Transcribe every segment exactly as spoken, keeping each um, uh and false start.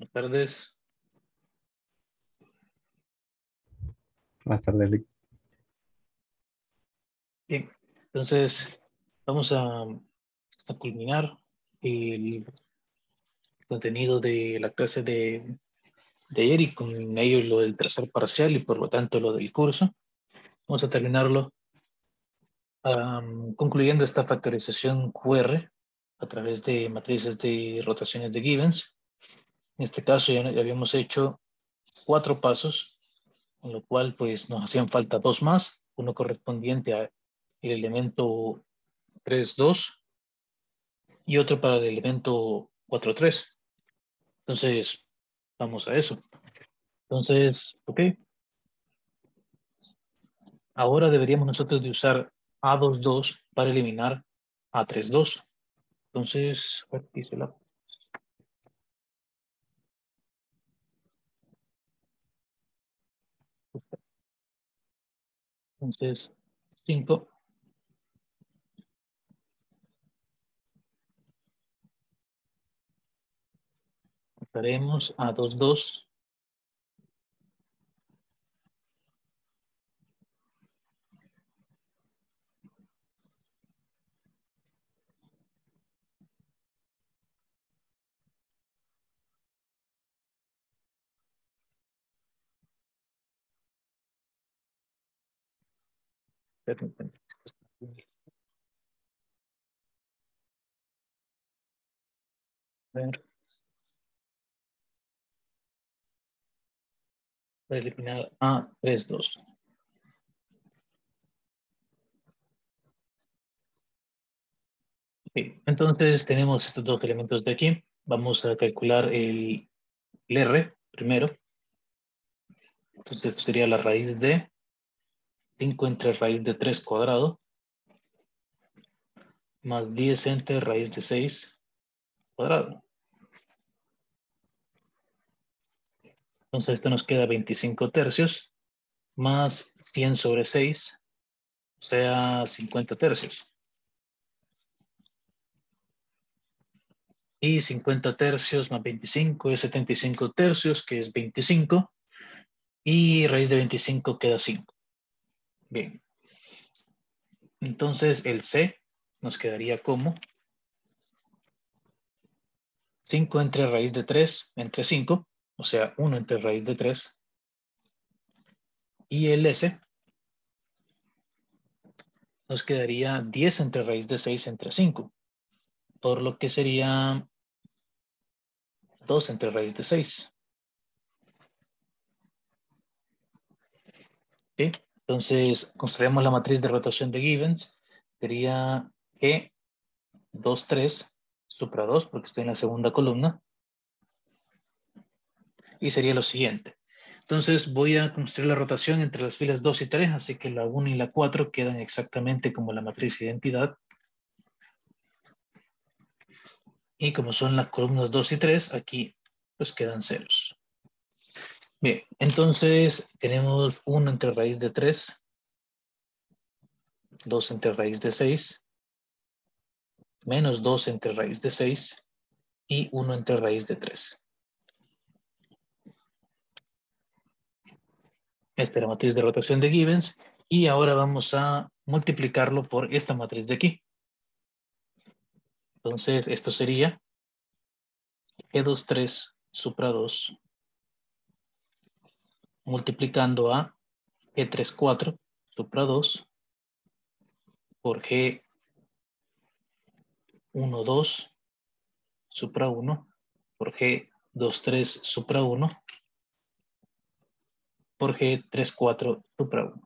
Buenas tardes. Buenas tardes, Lick. Bien, entonces vamos a, a culminar el contenido de la clase de, de ayer y con ello lo del tercer parcial y por lo tanto lo del curso. Vamos a terminarlo um, concluyendo esta factorización Q R a través de matrices de rotaciones de Givens. En este caso ya, ya habíamos hecho cuatro pasos, con lo cual pues nos hacían falta dos más, uno correspondiente al elemento tres dos y otro para el elemento cuatro tres. Entonces, vamos a eso. Entonces, ok. Ahora deberíamos nosotros de usar A dos dos para eliminar A tres dos. Entonces, aquí se la... Entonces, cinco. Usaremos A dos dos. Permítanme. A ver. Para eliminar A tres dos. Okay. Entonces tenemos estos dos elementos de aquí. Vamos a calcular el, el R primero. Entonces esto sería la raíz de cinco entre raíz de tres cuadrado más diez entre raíz de seis cuadrado. Entonces esto nos queda veinticinco tercios más cien sobre seis, o sea, cincuenta tercios. Y cincuenta tercios más veinticinco es setenta y cinco tercios, que es veinticinco. Y raíz de veinticinco queda cinco. Bien. Entonces el C nos quedaría como cinco entre raíz de tres entre cinco, o sea, uno entre raíz de tres. Y el S nos quedaría diez entre raíz de seis entre cinco, por lo que sería dos entre raíz de seis. ¿Sí? Entonces, construimos la matriz de rotación de Givens. Sería G dos tres supra dos, porque está en la segunda columna. Y sería lo siguiente. Entonces, voy a construir la rotación entre las filas dos y tres, así que la uno y la cuatro quedan exactamente como la matriz de identidad. Y como son las columnas dos y tres, aquí pues quedan ceros. Bien, entonces tenemos uno entre raíz de tres, dos entre raíz de seis, menos dos entre raíz de seis y uno entre raíz de tres. Esta es la matriz de rotación de Givens y ahora vamos a multiplicarlo por esta matriz de aquí. Entonces esto sería G dos tres supra dos multiplicando a G tres cuatro supra dos por G uno dos supra uno por G dos tres supra uno por G tres cuatro supra uno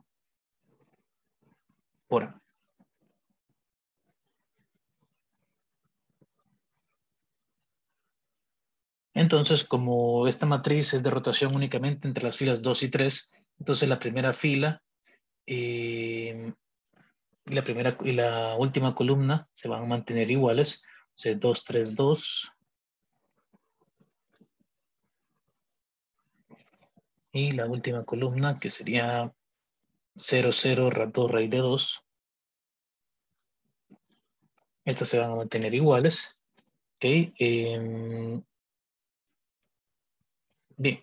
por A. Entonces, como esta matriz es de rotación únicamente entre las filas dos y tres, entonces la primera fila eh, y la primera y la última columna se van a mantener iguales. O sea, dos, tres, dos. Y la última columna, que sería cero, cero, dos raíz de dos. Estas se van a mantener iguales. Okay. Eh, Bien.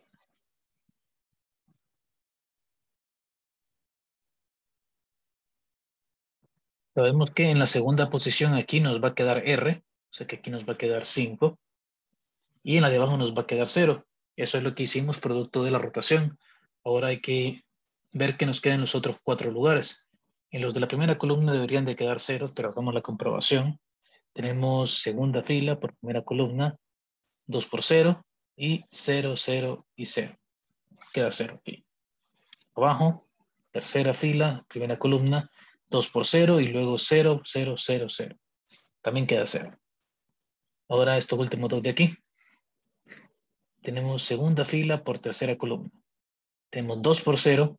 Sabemos que en la segunda posición aquí nos va a quedar R, o sea que aquí nos va a quedar cinco. Y en la de abajo nos va a quedar cero. Eso es lo que hicimos producto de la rotación. Ahora hay que ver que nos quedan los otros cuatro lugares. En los de la primera columna deberían de quedar cero, pero hagamos la comprobación. Tenemos segunda fila por primera columna, dos por cero y cero, cero y cero. Queda cero aquí. Abajo, tercera fila, primera columna, dos por cero y luego cero, cero, cero, cero. También queda cero. Ahora estos últimos dos de aquí. Tenemos segunda fila por tercera columna. Tenemos dos por cero,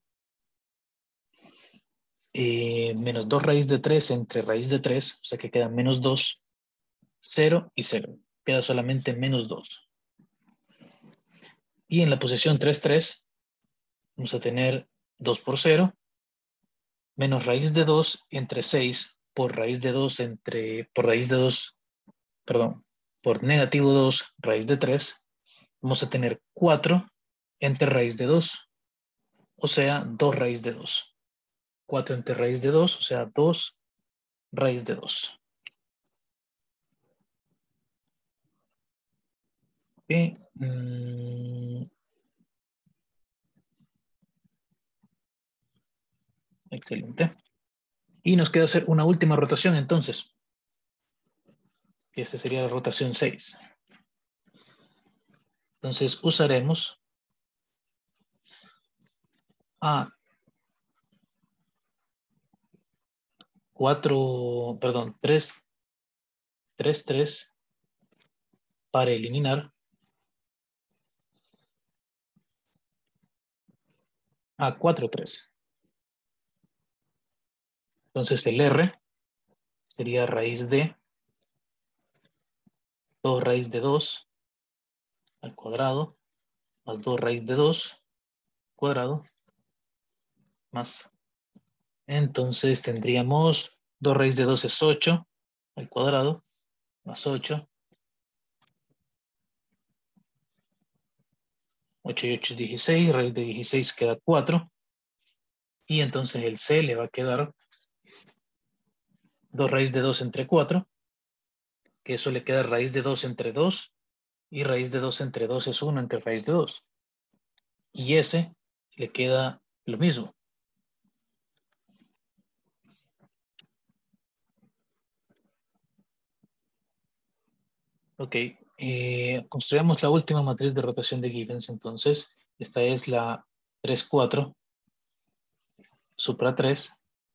eh, menos dos raíz de tres entre raíz de tres, o sea que queda menos dos, cero y cero. Queda solamente menos dos. Y en la posición tres, tres, vamos a tener dos por cero, menos raíz de dos entre seis por raíz de dos entre, por raíz de dos, perdón, por negativo dos raíz de tres, vamos a tener cuatro entre raíz de dos, o sea, dos raíz de dos. cuatro entre raíz de dos, o sea, dos raíz de dos. Okay. Mm, excelente. Y nos queda hacer una última rotación entonces. Esta sería la rotación seis. Entonces usaremos a cuatro, perdón, tres, tres, tres para eliminar a cuatro, tres. Entonces el R sería raíz de dos raíz de dos al cuadrado más dos raíz de dos cuadrado más. Entonces tendríamos dos raíz de dos es ocho al cuadrado más ocho. ocho y ocho es dieciséis, raíz de dieciséis queda cuatro. Y entonces el C le va a quedar dos raíz de dos entre cuatro, que eso le queda raíz de dos entre dos, y raíz de dos entre dos es uno entre raíz de dos. Y ese le queda lo mismo. Ok, eh, construyamos la última matriz de rotación de Gibbons. Entonces, esta es la tres, cuatro, supra tres.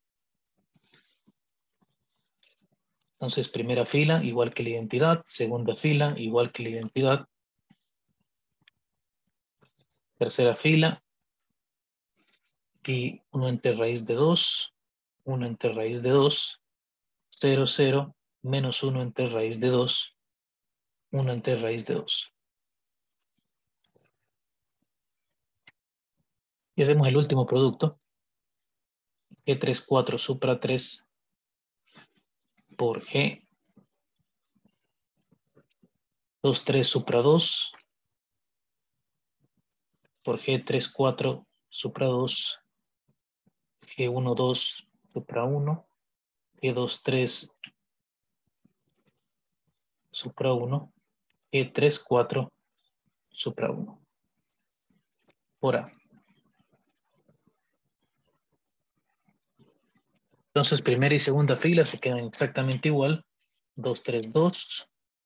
Entonces, primera fila, igual que la identidad. Segunda fila, igual que la identidad. Tercera fila, aquí uno entre raíz de dos, uno entre raíz de dos, cero, cero, menos uno entre raíz de dos, uno entre raíz de dos. Y hacemos el último producto. G tres, cuatro supra tres por G dos, tres supra dos por G tres, cuatro supra dos, G uno, dos supra uno, G dos, tres supra uno, G tres, cuatro supra uno. Por A. Entonces, primera y segunda fila se quedan exactamente igual. dos, tres, dos.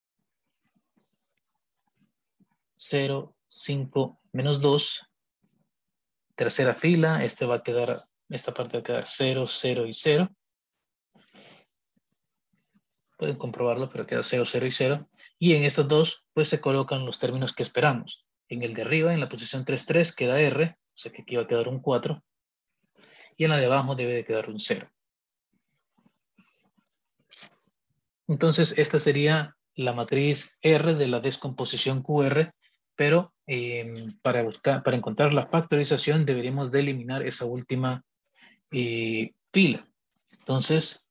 cero, cinco, menos dos. Tercera fila, este va a quedar, esta parte va a quedar cero, cero y cero. Pueden comprobarlo, pero queda cero, cero y cero. Y en estos dos, pues se colocan los términos que esperamos. En el de arriba, en la posición tres, tres, queda R, o sea que aquí va a quedar un cuatro. Y en la de abajo debe de quedar un cero. Entonces, esta sería la matriz R de la descomposición Q R, pero eh, para, buscar, para encontrar la factorización deberíamos de eliminar esa última eh, fila. Entonces,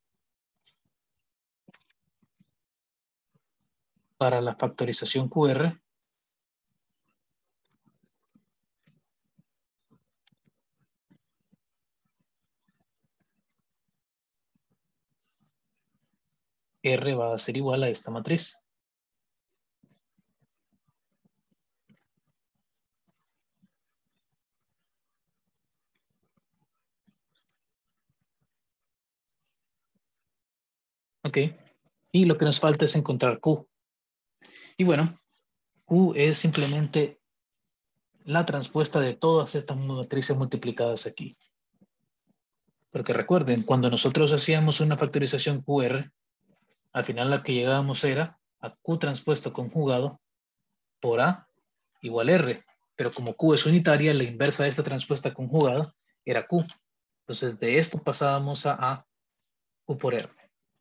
para la factorización Q R, R va a ser igual a esta matriz. Ok. Y lo que nos falta es encontrar Q. Y bueno, Q es simplemente la transpuesta de todas estas matrices multiplicadas aquí. Porque recuerden, cuando nosotros hacíamos una factorización Q R, al final la que llegábamos era a Q transpuesto conjugado por A igual R. Pero como Q es unitaria, la inversa de esta transpuesta conjugada era Q. Entonces de esto pasábamos a A, Q por R.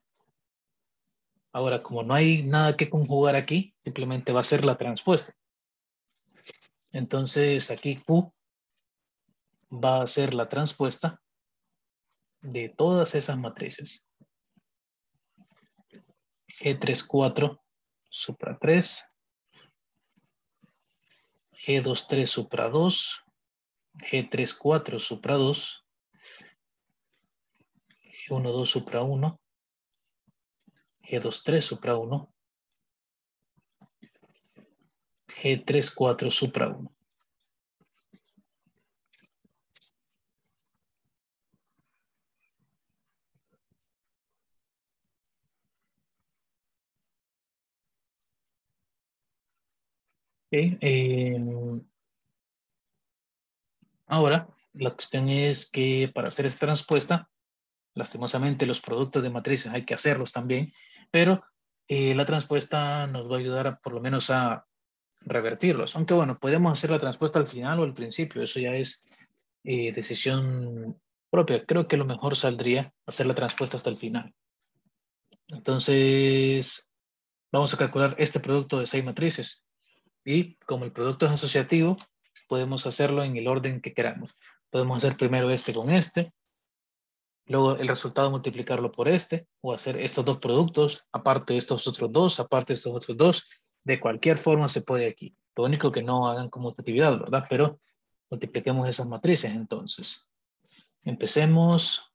Ahora, como no hay nada que conjugar aquí, simplemente va a ser la transpuesta. Entonces aquí Q va a ser la transpuesta de todas esas matrices. G tres cuatro supra tres, G dos tres supra dos, G tres cuatro supra dos, G uno dos supra uno, G dos tres supra uno, G tres cuatro supra uno. Okay. Eh, ahora, la cuestión es que para hacer esta transpuesta, lastimosamente los productos de matrices hay que hacerlos también, pero eh, la transpuesta nos va a ayudar a, por lo menos a revertirlos. Aunque bueno, podemos hacer la transpuesta al final o al principio, eso ya es eh, decisión propia. Creo que lo mejor saldría hacer la transpuesta hasta el final. Entonces, vamos a calcular este producto de seis matrices. Y como el producto es asociativo, podemos hacerlo en el orden que queramos. Podemos hacer primero este con este, luego el resultado multiplicarlo por este, o hacer estos dos productos, aparte de estos otros dos, aparte de estos otros dos. De cualquier forma se puede aquí. Lo único que no hagan conmutatividad, ¿verdad? Pero multipliquemos esas matrices entonces. Empecemos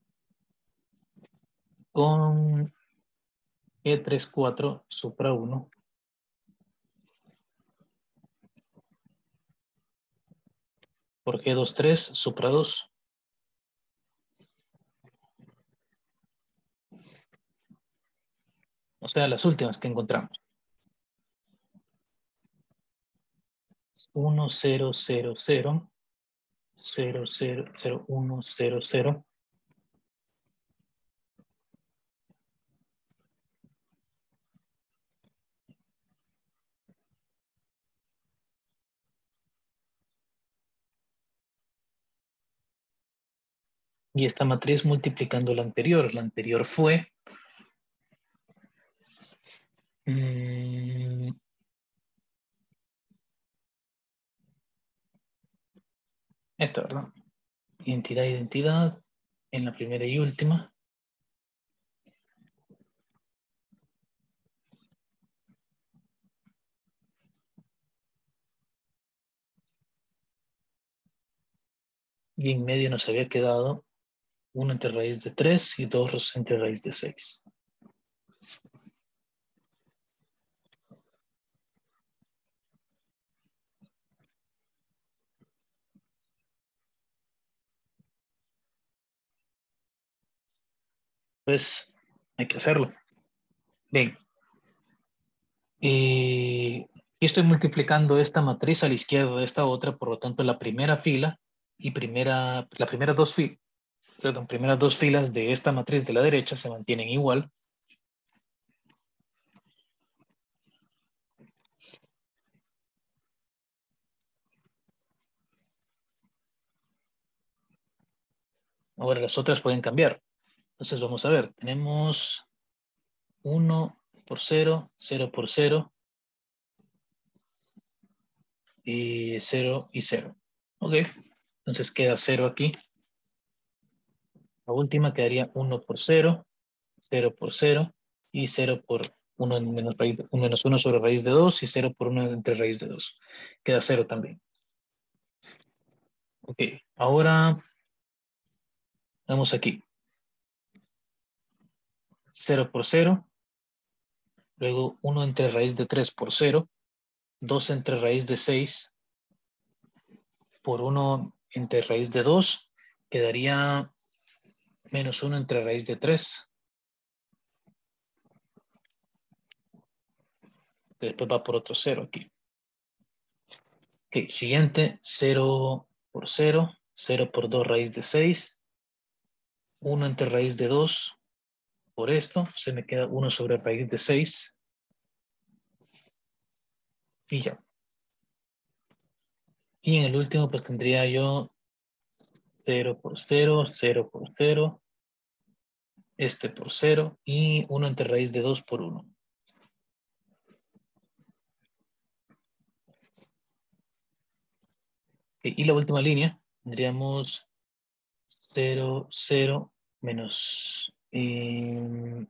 con G tres cuatro supra uno por G dos tres supra dos. O sea, las últimas que encontramos. uno, cero, cero, cero, cero, cero, cero, uno, cero, cero. Y esta matriz multiplicando la anterior. La anterior fue... Mmm, esta, ¿verdad? Identidad, identidad. En la primera y última. Y en medio nos había quedado uno entre raíz de tres y dos entre raíz de seis. Pues hay que hacerlo. Bien. Y estoy multiplicando esta matriz a la izquierda de esta otra, por lo tanto la primera fila y primera, las primeras dos filas, perdón, primeras dos filas de esta matriz de la derecha se mantienen igual. Ahora las otras pueden cambiar. Entonces vamos a ver, tenemos uno por cero, cero por cero, y cero y cero. Ok, entonces queda cero aquí. La última quedaría uno por cero, cero por cero y cero por uno menos, raíz, menos uno sobre raíz de dos y cero por uno entre raíz de dos. Queda cero también. Ok, ahora vamos aquí. cero por cero Luego uno entre raíz de tres por cero. dos entre raíz de seis por uno entre raíz de dos. Quedaría menos uno entre raíz de tres. Después va por otro cero aquí. Ok, siguiente, cero por cero. cero por dos raíz de seis. uno entre raíz de dos. Por esto se me queda uno sobre raíz de seis. Y ya. Y en el último pues tendría yo cero por cero, cero por cero. Este por cero. Y uno entre raíz de dos por uno. Okay, y la última línea tendríamos cero, cero, menos... Eh,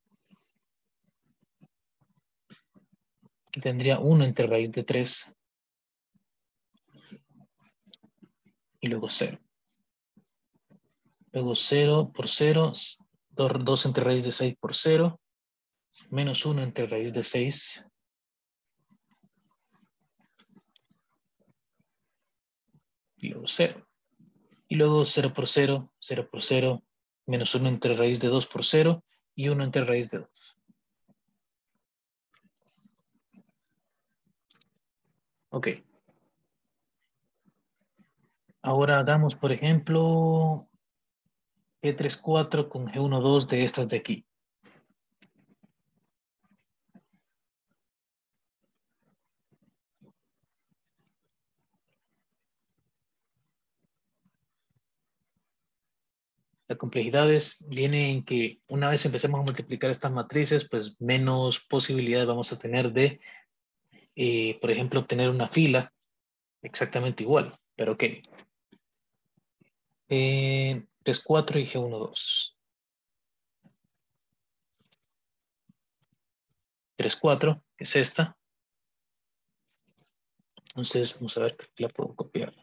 tendría uno entre raíz de tres y luego cero. Luego cero por cero, dos entre raíz de seis por cero, menos uno entre raíz de seis. Y luego cero. Y luego cero por cero, cero por cero, menos uno entre raíz de dos por cero y uno entre raíz de dos. Ok. Ahora hagamos, por ejemplo, G tres cuatro con G uno dos de estas de aquí. La complejidad es, viene en que una vez empecemos a multiplicar estas matrices, pues menos posibilidades vamos a tener de, eh, por ejemplo, obtener una fila exactamente igual. Pero ok. Eh, tres cuatro y G uno dos. tres cuatro, que es esta. Entonces, vamos a ver que la puedo copiar.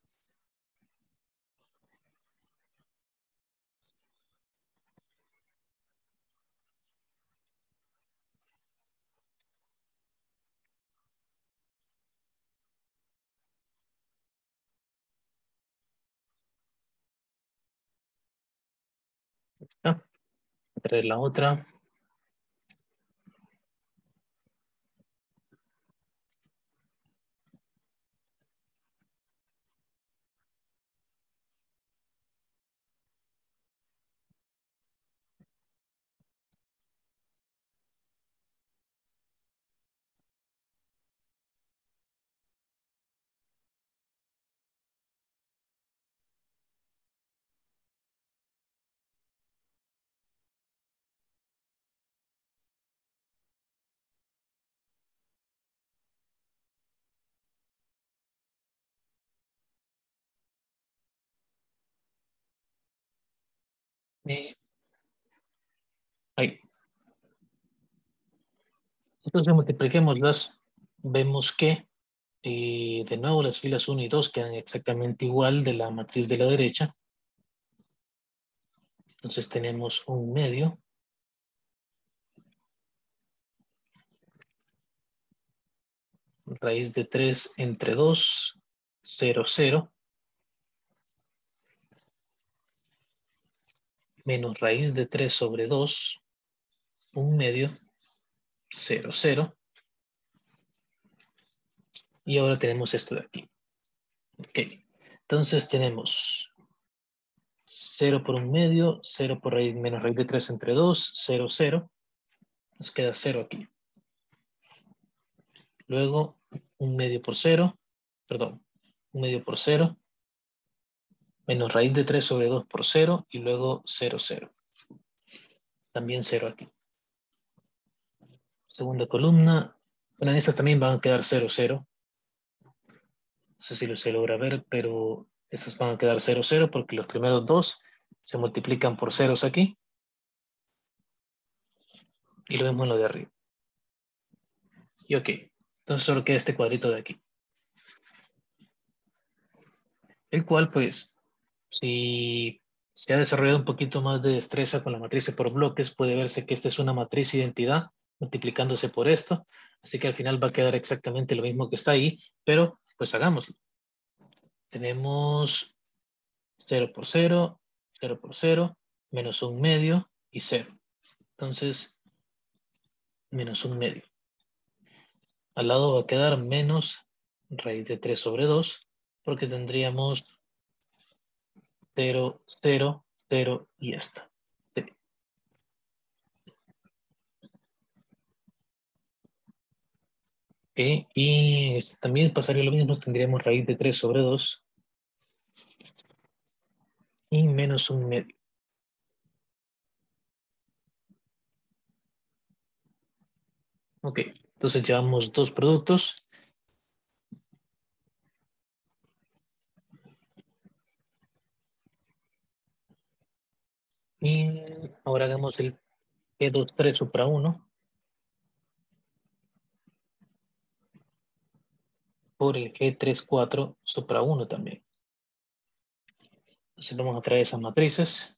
Voy a traer la otra. Eh, ahí. Entonces, multipliquémoslas. Vemos que, eh, de nuevo, las filas uno y dos quedan exactamente igual de la matriz de la derecha. Entonces, tenemos un medio. Raíz de tres entre dos, cero, cero. Menos raíz de tres sobre dos, un medio, cero, cero. Y ahora tenemos esto de aquí. Ok. Entonces tenemos cero por un medio, cero por raíz, menos raíz de tres entre dos, cero, cero. Nos queda cero aquí. Luego un medio por cero, perdón, un medio por cero, menos raíz de tres sobre dos por cero y luego cero, cero. También cero aquí. Segunda columna. Bueno, en estas también van a quedar cero, cero. No sé si lo se logra ver, pero estas van a quedar cero, cero porque los primeros dos se multiplican por ceros aquí. Y lo vemos en lo de arriba. Y ok. Entonces solo queda este cuadrito de aquí. El cual, pues, si se ha desarrollado un poquito más de destreza con la matriz por bloques, puede verse que esta es una matriz identidad multiplicándose por esto. Así que al final va a quedar exactamente lo mismo que está ahí, pero pues hagámoslo. Tenemos cero por cero, cero por cero, menos un medio y cero. Entonces, menos un medio. Al lado va a quedar menos raíz de tres sobre dos, porque tendríamos cero, cero, cero y esta. Sí. Okay. Y este, también pasaría lo mismo, tendríamos raíz de tres sobre dos y menos un medio. Ok, entonces llevamos dos productos. Y ahora hagamos el G dos tres supra uno por el G tres cuatro supra uno también. Entonces vamos a traer esas matrices.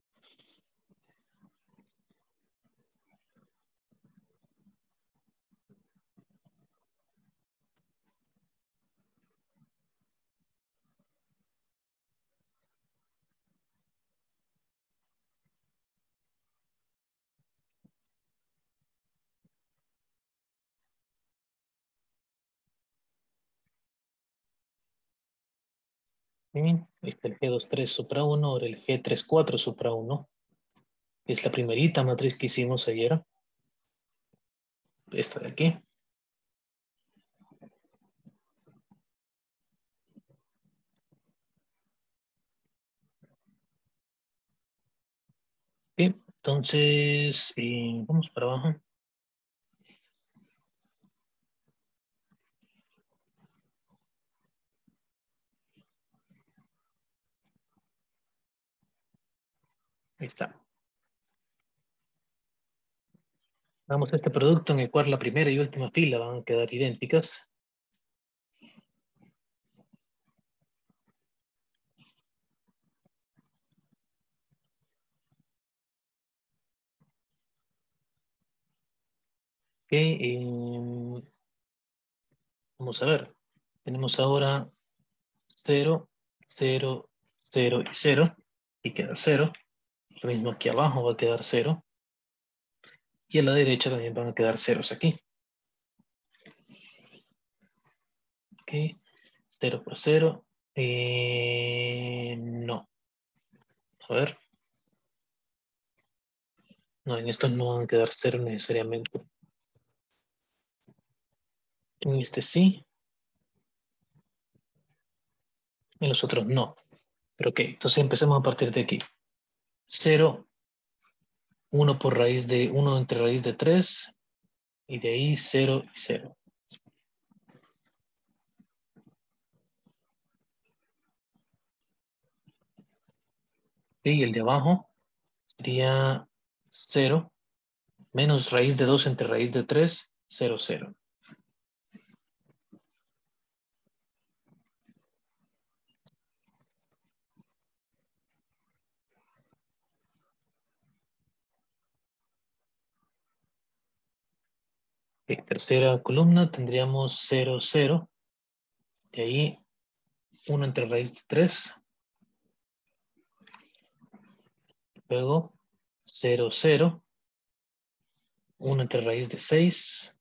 Bien, ahí está el G dos tres supra uno, ahora el G tres cuatro supra uno. Es la primerita matriz que hicimos ayer. Esta de aquí. Bien, entonces eh, vamos para abajo. Ahí está. Vamos a este producto en el cual la primera y última fila van a quedar idénticas. Ok, eh, vamos a ver. Tenemos ahora cero, cero, cero y cero. Y queda cero. Lo mismo aquí abajo va a quedar cero. Y a la derecha también van a quedar ceros aquí. Ok, cero por cero. Eh, no. A ver. No, en estos no van a quedar cero necesariamente. En este sí. En los otros no. Pero ok, entonces empecemos a partir de aquí. cero, uno por raíz de uno entre raíz de tres. Y de ahí cero y cero. Y el de abajo sería cero menos raíz de dos entre raíz de tres, cero, cero. En tercera columna tendríamos cero, cero. De ahí uno entre raíz de tres. Luego cero, cero. uno entre raíz de seis.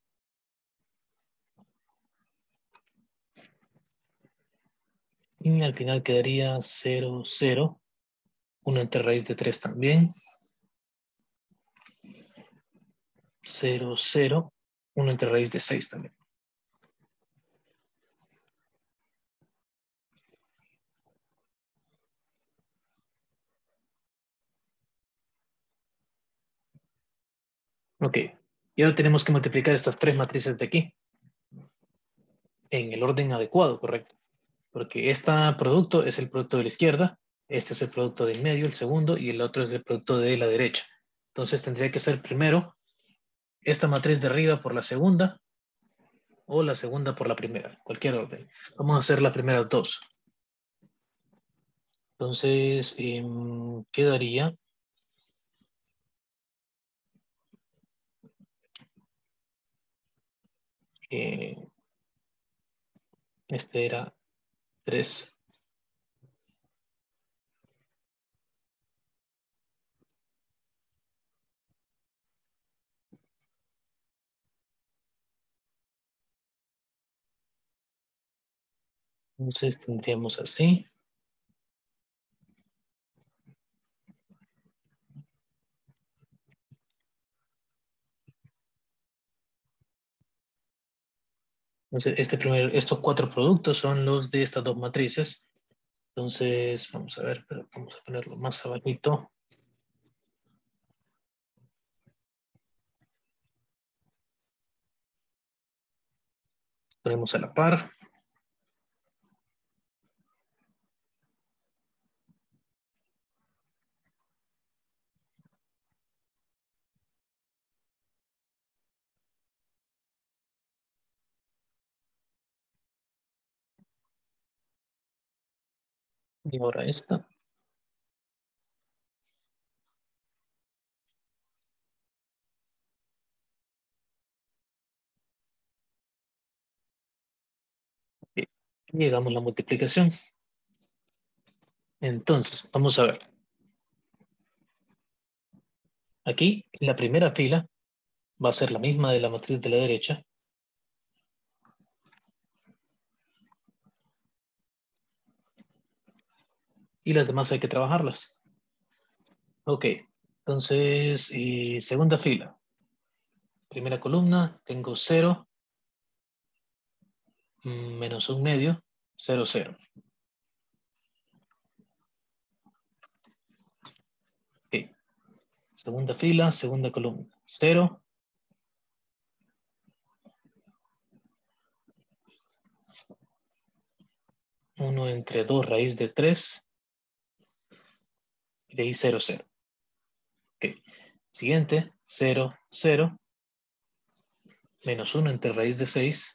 Y al final quedaría cero, cero. uno entre raíz de tres también. cero, cero. uno entre raíz de seis también. Ok. Y ahora tenemos que multiplicar estas tres matrices de aquí. En el orden adecuado, correcto. Porque este producto es el producto de la izquierda, este es el producto del medio, el segundo, y el otro es el producto de la derecha. Entonces tendría que ser primero esta matriz de arriba por la segunda, o la segunda por la primera, cualquier orden. Vamos a hacer las primeras dos. Entonces, eh, quedaría Eh, este era tres. Entonces tendríamos así. Entonces, este primer, estos cuatro productos son los de estas dos matrices. Entonces, vamos a ver, pero vamos a ponerlo más abajito. Ponemos a la par. Y ahora esta. Y hagamos la multiplicación. Entonces, vamos a ver. Aquí, la primera fila va a ser la misma de la matriz de la derecha. Y las demás hay que trabajarlas. Ok, entonces, y segunda fila. Primera columna, tengo cero, menos un medio, cero, cero. Ok, segunda fila, segunda columna, cero, uno entre dos raíz de tres, y de ahí cero, cero. Ok, siguiente, cero, cero, menos uno entre raíz de seis,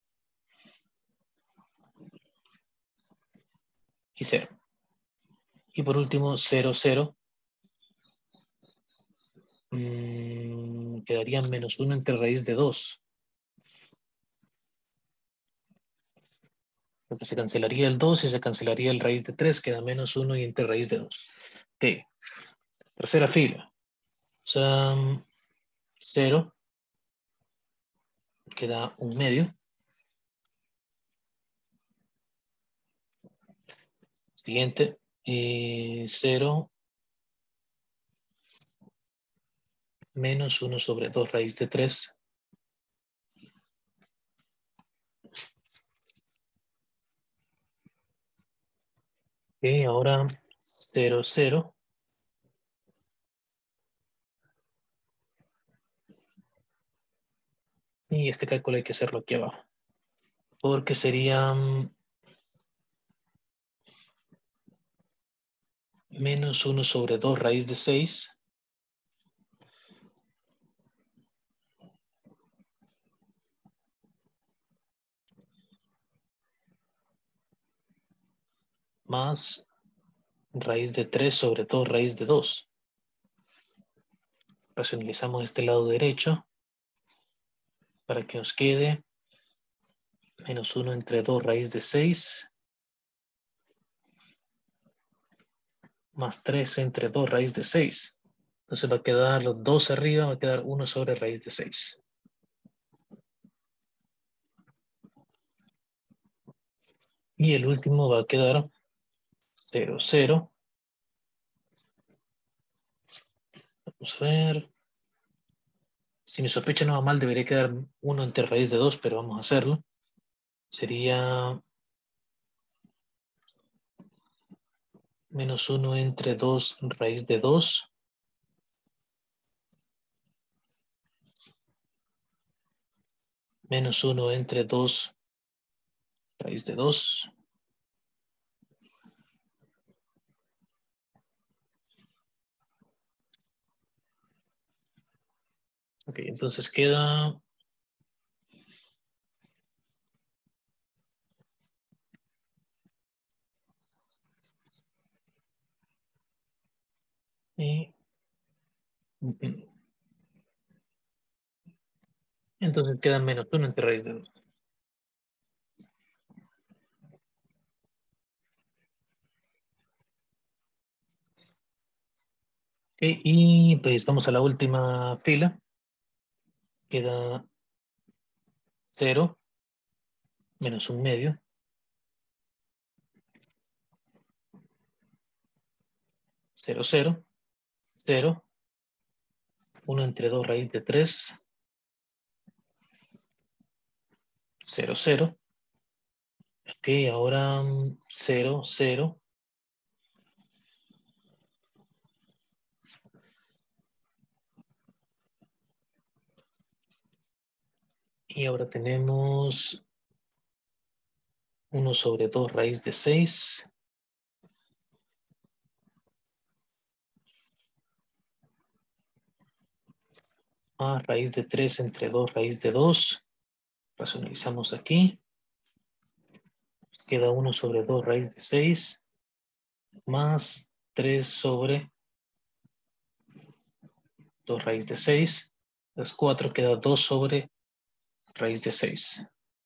y cero. Y por último, cero, cero. Mmm, quedaría menos uno entre raíz de dos. Porque se cancelaría el dos y se cancelaría el raíz de tres, queda menos uno y entre raíz de dos. Ok, tercera fila. O sea, cero, queda un medio. Siguiente, eh, cero menos uno sobre dos raíz de tres. Ok, ahora cero, cero. Y este cálculo hay que hacerlo aquí abajo. Porque sería menos uno sobre dos raíz de seis. Más raíz de tres sobre dos raíz de dos. Racionalizamos este lado derecho para que nos quede menos uno entre dos raíz de seis más tres entre dos raíz de seis. Entonces va a quedar los dos arriba, va a quedar uno sobre raíz de seis. Y el último va a quedar cero, cero. Vamos a ver. Si mi sospecha no va mal, debería quedar uno entre raíz de dos, pero vamos a hacerlo. Sería menos uno entre dos raíz de dos. Menos uno entre dos raíz de dos. Ok, entonces queda y Entonces queda menos uno entre raíz de dos. Okay, y pues vamos a la última fila. Queda cero menos un medio. cero, cero, cero. uno entre dos raíz de tres. cero, cero. Ok, ahora cero, cero. Y ahora tenemos uno sobre dos raíz de seis. Más raíz de tres entre dos raíz de dos. Racionalizamos aquí. Nos queda uno sobre dos raíz de seis. Más tres sobre dos raíz de seis. Las cuatro queda dos sobre raíz de seis.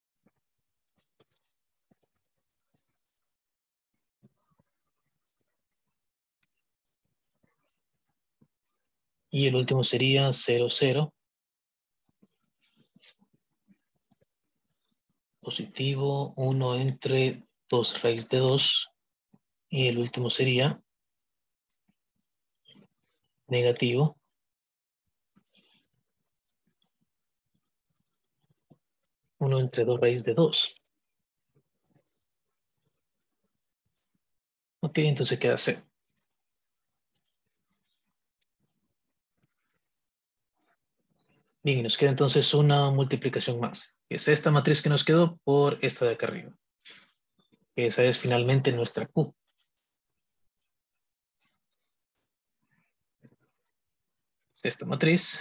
Y el último sería cero, cero. Positivo, uno entre dos raíz de dos. Y el último sería negativo. uno entre dos raíz de dos. Ok, entonces queda C. Bien, y nos queda entonces una multiplicación más. Es esta matriz que nos quedó por esta de acá arriba. Esa es finalmente nuestra Q. Es esta matriz.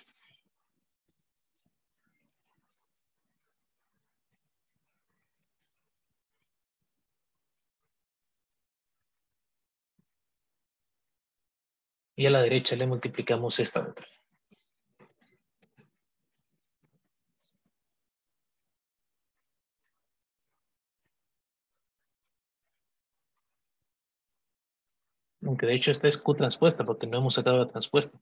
Y a la derecha le multiplicamos esta otra. Aunque de hecho esta es Q transpuesta porque no hemos sacado la transpuesta.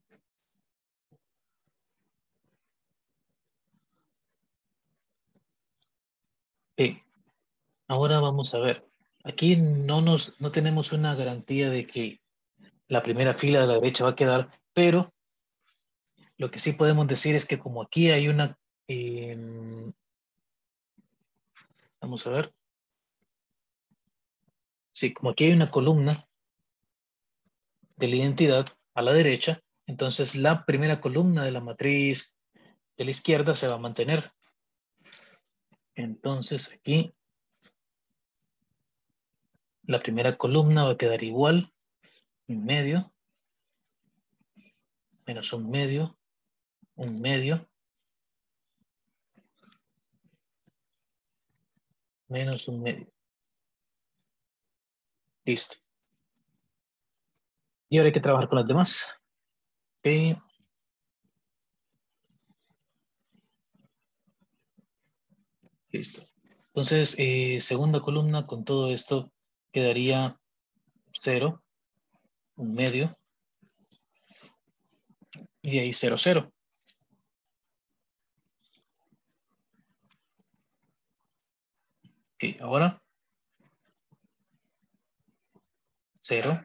Ok, ahora vamos a ver. Aquí no, nos, no tenemos una garantía de que la primera fila de la derecha va a quedar, pero lo que sí podemos decir es que como aquí hay una... Eh, vamos a ver. Sí, como aquí hay una columna de la identidad a la derecha, entonces la primera columna de la matriz de la izquierda se va a mantener. Entonces aquí la primera columna va a quedar igual, un medio, menos un medio, un medio, menos un medio. Listo. Y ahora hay que trabajar con las demás. Ok. Listo. Entonces, eh, segunda columna con todo esto quedaría cero, un medio, y ahí cero, cero. Ok, ahora cero,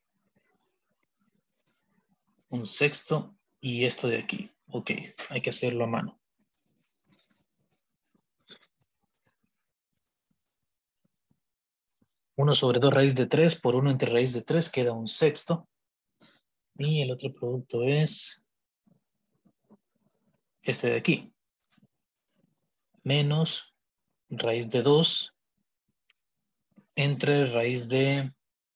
un sexto y esto de aquí. Ok, hay que hacerlo a mano. uno sobre dos raíz de tres por uno entre raíz de tres queda un sexto. Y el otro producto es este de aquí. Menos raíz de dos entre raíz de...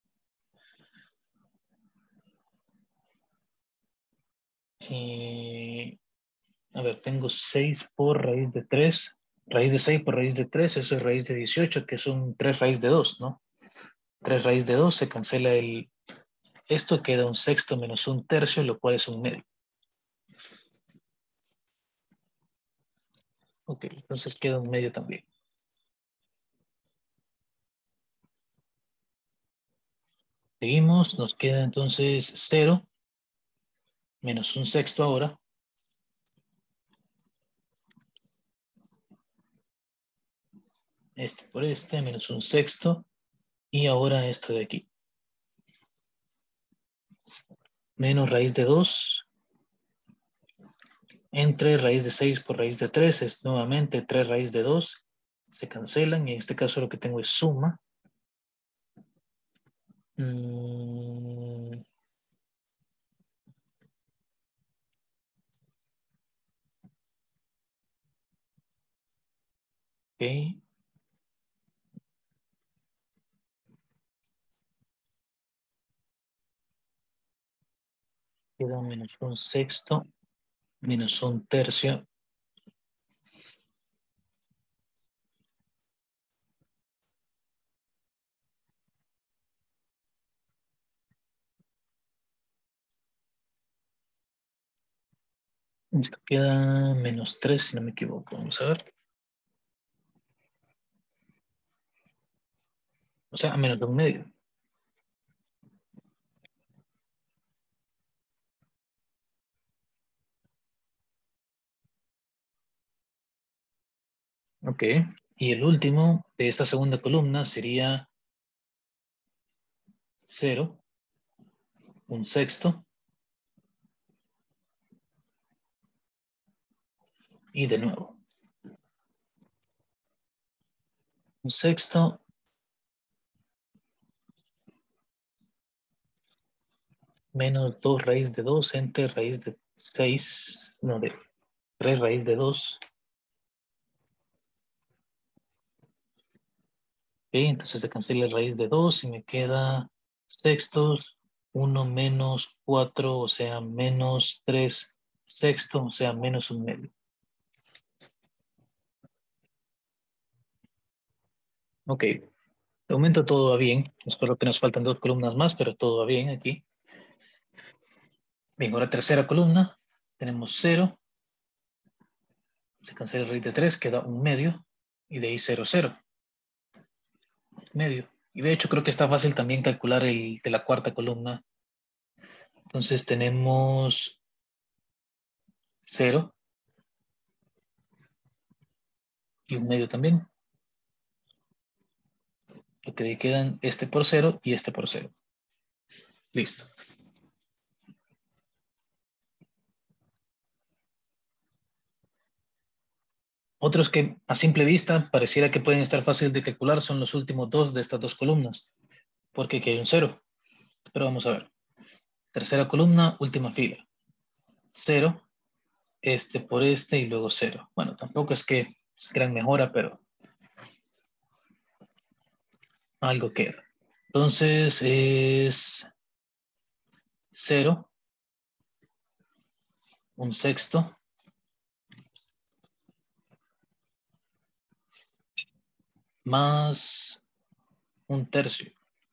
Eh, a ver, tengo seis por raíz de tres. Raíz de seis por raíz de tres, eso es raíz de dieciocho, que son tres raíz de dos, ¿no? tres raíz de dos, se cancela el... Esto queda un sexto menos un tercio, lo cual es un medio. Ok, entonces queda un medio también. Seguimos, nos queda entonces cero menos un sexto ahora. Este por este, menos un sexto. Y ahora esto de aquí. Menos raíz de dos. Entre raíz de seis por raíz de tres es nuevamente tres raíz de dos. Se cancelan y en este caso lo que tengo es suma. Mm, ok. Queda menos un sexto, menos un tercio. Esto queda menos tres, si no me equivoco. Vamos a ver. O sea, menos de un medio. Ok. Y el último de esta segunda columna sería cero, un sexto. Y de nuevo. Un sexto. Menos dos raíz de dos entre raíz de seis. No, de tres raíz de dos. Ok, entonces se cancela la raíz de dos y me queda sextos. uno menos cuatro, o sea, menos tres sextos, o sea, menos un medio. Ok, de momento todo va bien. Espero que nos faltan dos columnas más, pero todo va bien aquí. Bien, ahora tercera columna. Tenemos cero. Se cancela la raíz de tres, queda un medio. Y de ahí cero, cero. Medio. Y de hecho creo que está fácil también calcular el de la cuarta columna. Entonces tenemos cero y un medio también. Lo que le quedan este por cero y este por cero. Listo. Otros que a simple vista pareciera que pueden estar fáciles de calcular son los últimos dos de estas dos columnas, porque aquí hay un cero. Pero vamos a ver. Tercera columna, última fila. Cero, este por este y luego cero. Bueno, tampoco es que es gran mejora, pero algo queda. Entonces es cero, un sexto, más un tercio.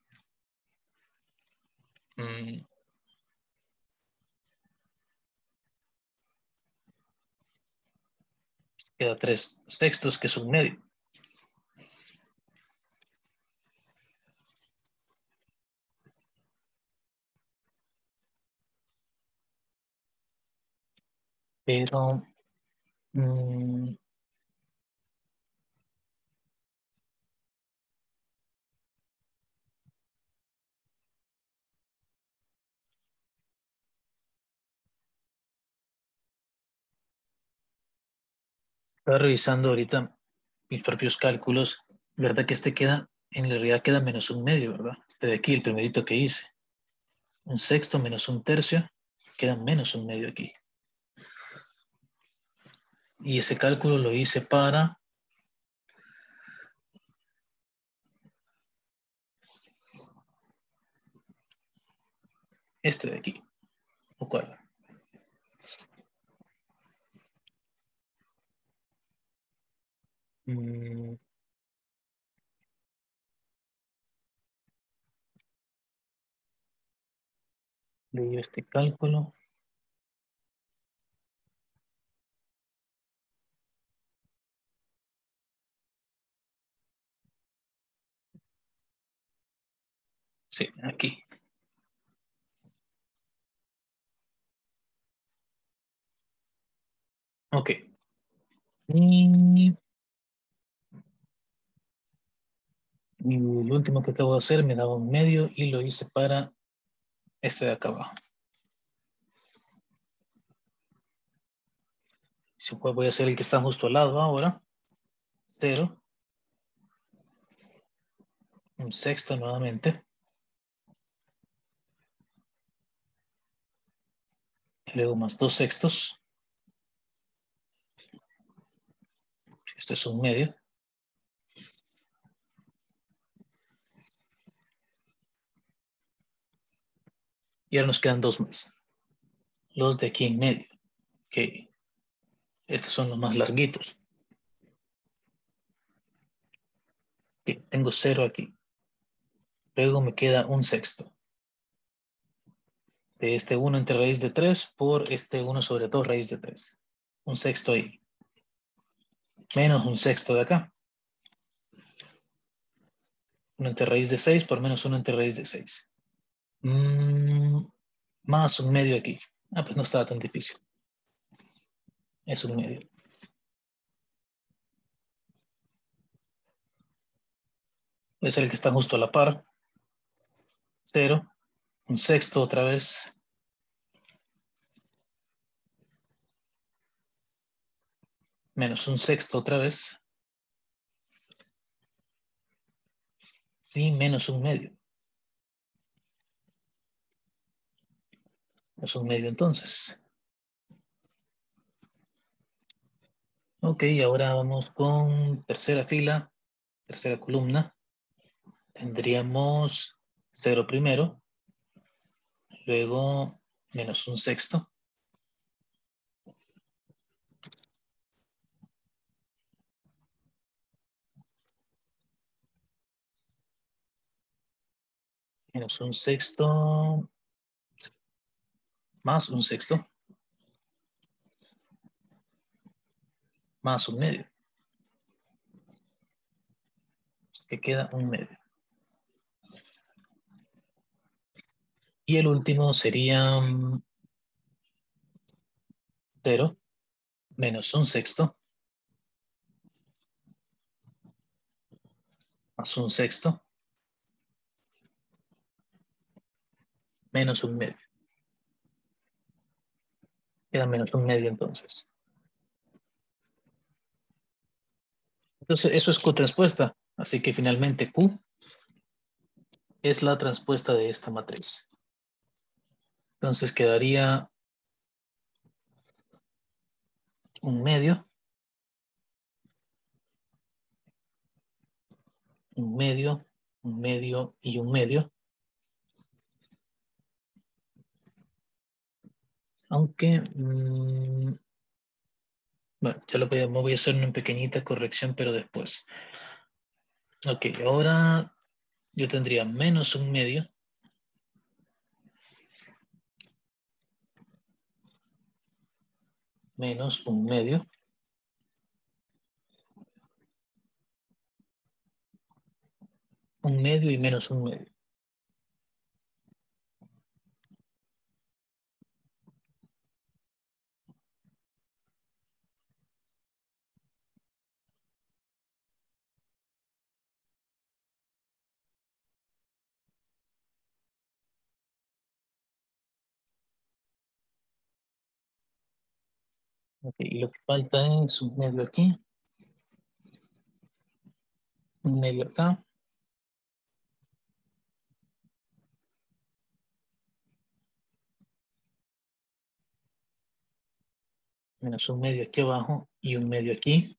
Mm, queda tres sextos, que es un medio. Pero mm, estaba revisando ahorita mis propios cálculos. ¿Verdad que este queda, en realidad queda menos un medio, verdad? Este de aquí, el primerito que hice. Un sexto menos un tercio, queda menos un medio aquí. Y ese cálculo lo hice para este de aquí. ¿O cuál? Mm, leí este cálculo. Sí, aquí. Ok. Y, y el último que acabo de hacer me daba un medio y lo hice para este de acá abajo. Si voy a hacer el que está justo al lado ahora. Cero. Un sexto nuevamente. Luego más dos sextos. Esto es un medio. Y ahora nos quedan dos más. Los de aquí en medio. Que estos son los más larguitos. Okay, tengo cero aquí. Luego me queda un sexto. De este uno entre raíz de tres por este uno sobre dos raíz de tres. Un sexto ahí. Menos un sexto de acá. uno entre raíz de seis por menos uno entre raíz de seis. Mm, más un medio aquí. Ah, pues no estaba tan difícil. Es un medio. Es el que está justo a la par. Cero. Un sexto otra vez. Menos un sexto otra vez. Y menos un medio. Es un medio entonces. Ok, ahora vamos con tercera fila, tercera columna. Tendríamos cero primero, luego menos un sexto. Menos un sexto, más un sexto, más un medio. Que queda un medio. Y el último sería cero, menos un sexto, más un sexto, menos un medio. Queda menos un medio entonces. Entonces eso es Q transpuesta. Así que finalmente Q es la transpuesta de esta matriz. Entonces quedaría un medio, un medio, un medio y un medio. Aunque, mmm, bueno, ya lo voy a, voy a hacer una pequeñita corrección, pero después. Ok, ahora yo tendría menos un medio. Menos un medio. Un medio y menos un medio. Ok, y lo que falta es un medio aquí. Un medio acá. Menos un medio aquí abajo y un medio aquí.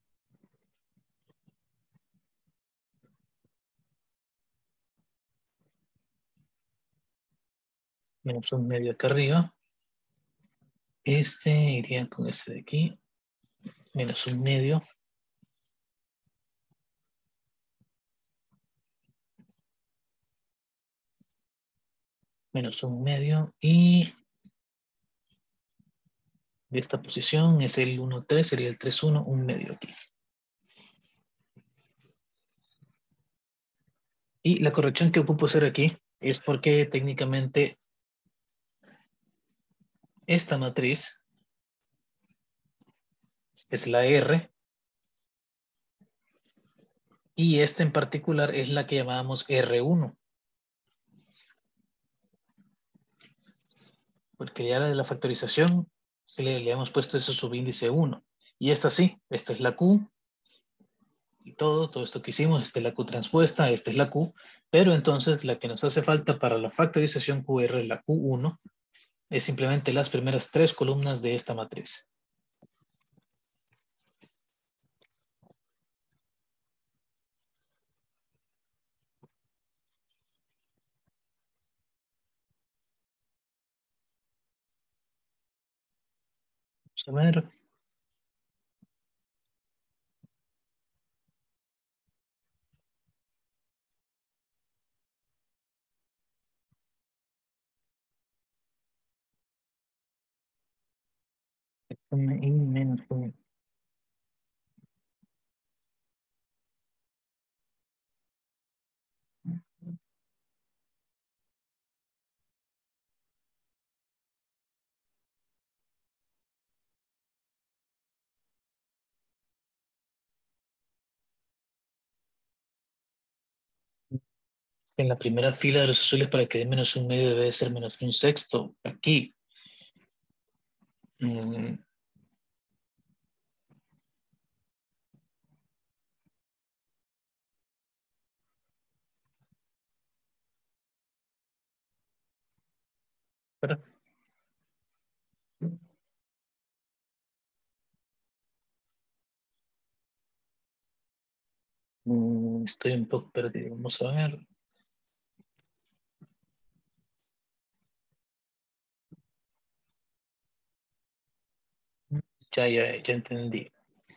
Menos un medio acá arriba. Este iría con este de aquí. Menos un medio. Menos un medio. Y de esta posición es el uno tres, sería el tres uno, un medio aquí. Y la corrección que ocupo hacer aquí es porque técnicamente esta matriz es la R y esta en particular es la que llamábamos R uno. Porque ya la de la factorización se le, le hemos puesto ese subíndice uno. Y esta sí, esta es la Q. Y todo, todo esto que hicimos, esta es la Q transpuesta, esta es la Q. Pero entonces la que nos hace falta para la factorización Q R, la Q uno, es simplemente las primeras tres columnas de esta matriz. Vamos a ver. I menos uno. En la primera fila de los azules para que dé menos un medio debe ser menos un sexto. Aquí. Mm, espera. Mm, estoy un poco perdido. Vamos a ver. Ya, ya, ya entendí.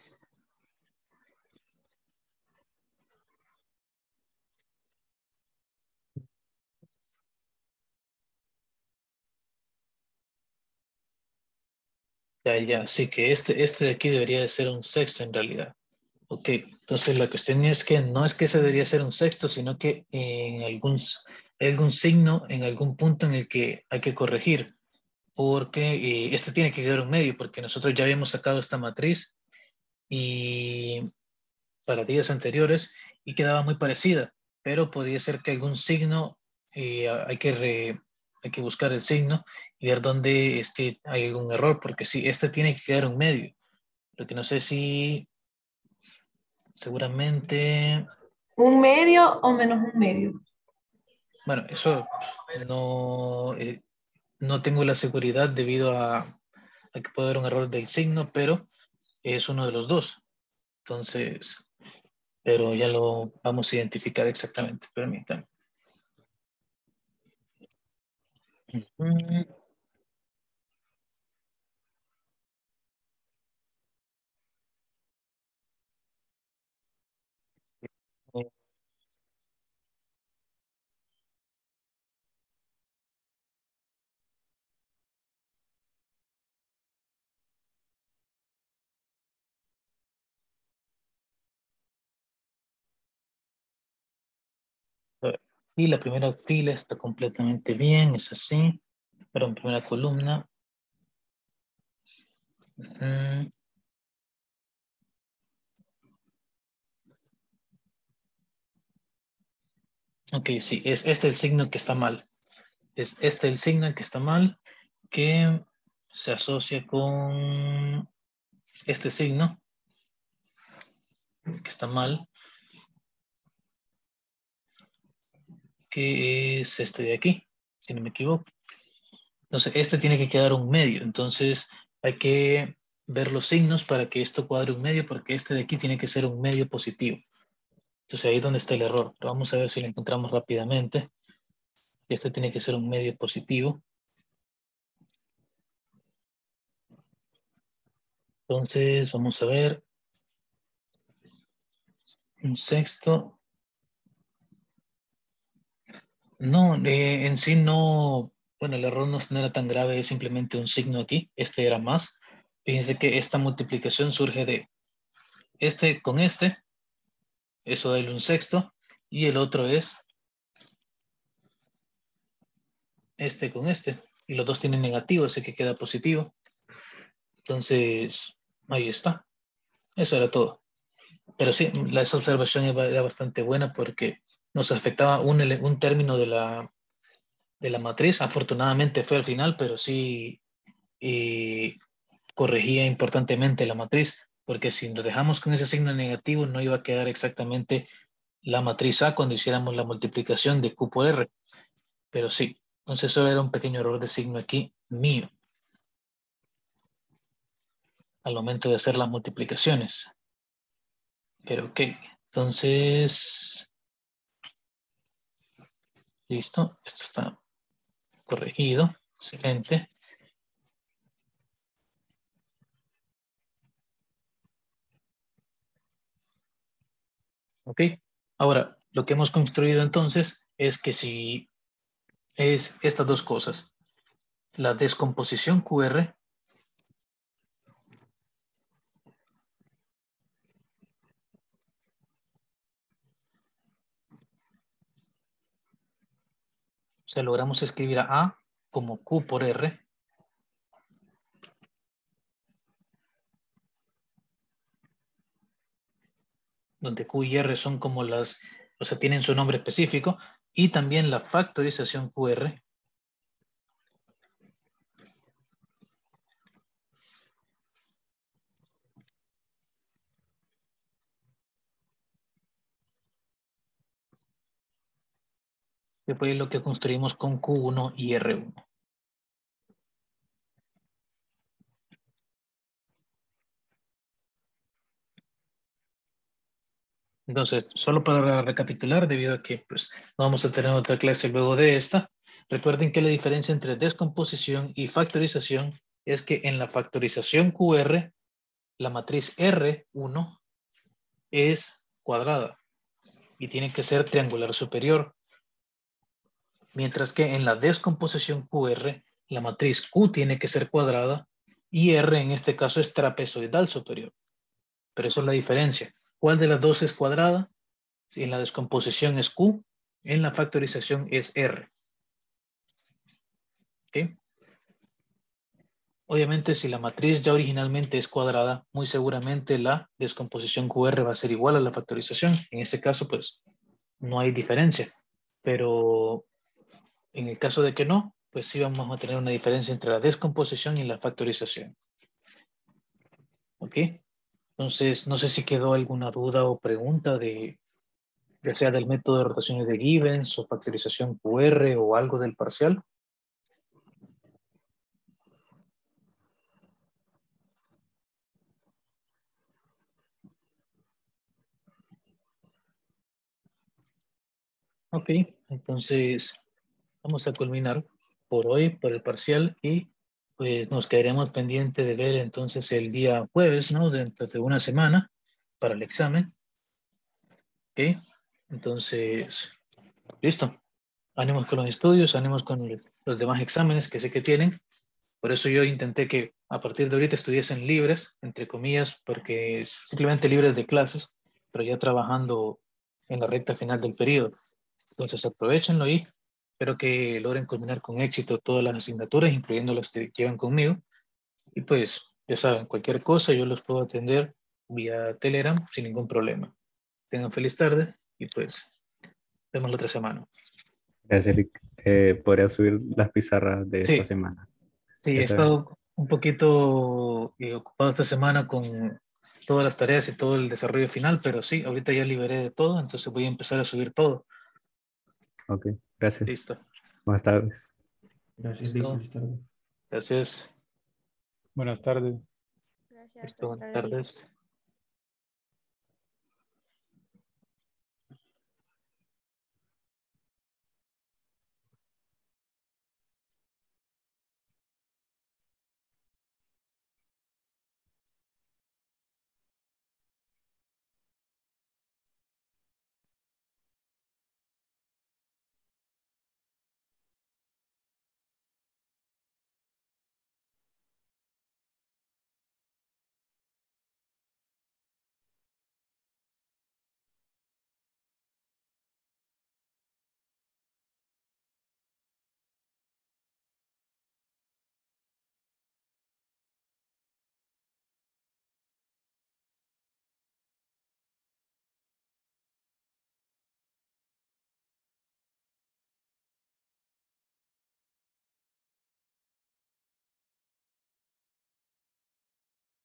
Ya, ya, sí que este, este de aquí debería de ser un sexto en realidad. Ok, entonces la cuestión es que no es que ese debería ser un sexto, sino que en algún, hay algún signo, en algún punto en el que hay que corregir, porque eh, este tiene que quedar un medio, porque nosotros ya habíamos sacado esta matriz y para días anteriores y quedaba muy parecida, pero podría ser que algún signo, eh, hay, que re, hay que buscar el signo y ver dónde es que hay algún error, porque sí, este tiene que quedar un medio. Lo que no sé si seguramente, ¿Un medio o menos un medio? bueno, eso no, eh, no tengo la seguridad debido a, a que puede haber un error del signo, pero es uno de los dos. Entonces, pero ya lo vamos a identificar exactamente. Permítanme. Mm, Y la primera fila está completamente bien, es así. Perdón, primera columna. Mm, ok, sí, es este el signo que está mal. Es este el signo que está mal, que se asocia con este signo que está mal, que es este de aquí, si no me equivoco. Entonces, este tiene que quedar un medio. Entonces, hay que ver los signos para que esto cuadre un medio, porque este de aquí tiene que ser un medio positivo. Entonces, ahí es donde está el error. Pero vamos a ver si lo encontramos rápidamente. Este tiene que ser un medio positivo. Entonces, vamos a ver. Un sexto. No, eh, en sí no, bueno, el error no, no era tan grave, es simplemente un signo aquí. Este era más. Fíjense que esta multiplicación surge de este con este. Eso da un sexto. Y el otro es este con este. Y los dos tienen negativo, así que queda positivo. Entonces, ahí está. Eso era todo. Pero sí, la, esa observación era, era bastante buena porque nos afectaba un, ele- un término de la, de la matriz. Afortunadamente fue al final, pero sí eh, corregía importantemente la matriz, porque si nos dejamos con ese signo negativo, no iba a quedar exactamente la matriz A cuando hiciéramos la multiplicación de Q por R. Pero sí, entonces solo era un pequeño error de signo aquí mío al momento de hacer las multiplicaciones. Pero ok, entonces, listo, esto está corregido, excelente. Ok, ahora lo que hemos construido entonces es que si es estas dos cosas, la descomposición Q R o sea, logramos escribir a A como Q por R, donde Q y R son como las, o sea, tienen su nombre específico, y también la factorización Q R, que fue lo que construimos con Q uno y R uno. Entonces, solo para recapitular, debido a que pues, no vamos a tener otra clase luego de esta, recuerden que la diferencia entre descomposición y factorización es que en la factorización Q R, la matriz R uno es cuadrada y tiene que ser triangular superior, mientras que en la descomposición Q R, la matriz Q tiene que ser cuadrada y R en este caso es trapezoidal superior. Pero eso es la diferencia. ¿Cuál de las dos es cuadrada? Si en la descomposición es Q, en la factorización es R. ¿Okay? Obviamente, si la matriz ya originalmente es cuadrada, muy seguramente la descomposición Q R va a ser igual a la factorización. En ese caso, pues, no hay diferencia. Pero en el caso de que no, pues sí vamos a tener una diferencia entre la descomposición y la factorización. ¿Ok? Entonces, no sé si quedó alguna duda o pregunta de, ya sea del método de rotaciones de Gibbons o factorización Q R o algo del parcial. Ok, entonces vamos a culminar por hoy, por el parcial, y pues nos quedaremos pendiente de ver entonces el día jueves, ¿no? Dentro de una semana para el examen. Ok, entonces, listo. Ánimos con los estudios, ánimos con los demás exámenes que sé que tienen. Por eso yo intenté que a partir de ahorita estuviesen libres, entre comillas, porque simplemente libres de clases, pero ya trabajando en la recta final del periodo. Entonces aprovechenlo y espero que logren culminar con éxito todas las asignaturas, incluyendo las que llevan conmigo. Y pues, ya saben, cualquier cosa yo los puedo atender vía Telegram sin ningún problema. Tengan feliz tarde y pues, vemos la otra semana. Gracias, Eric. Eh, podría subir las pizarras de esta Sí, semana. sí, he Ya saben. estado un poquito eh, ocupado esta semana con todas las tareas y todo el desarrollo final, pero sí, ahorita ya liberé de todo, entonces voy a empezar a subir todo. Ok, gracias. Listo. Buenas tardes. Gracias, Rick. Listo. Feliz tarde. Gracias. Buenas tardes. Gracias, Listo. feliz Buenas tarde, Rick. tardes.